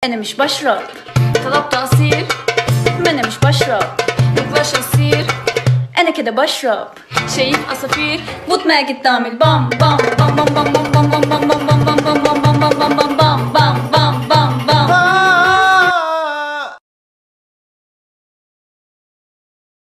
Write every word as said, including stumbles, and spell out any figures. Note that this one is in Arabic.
انا مش بشرب. طلبت عصير ما انا مش بشرب. مقدرش اصير انا كده بشرب. شايف عصافير وطماجة تعمل بام بام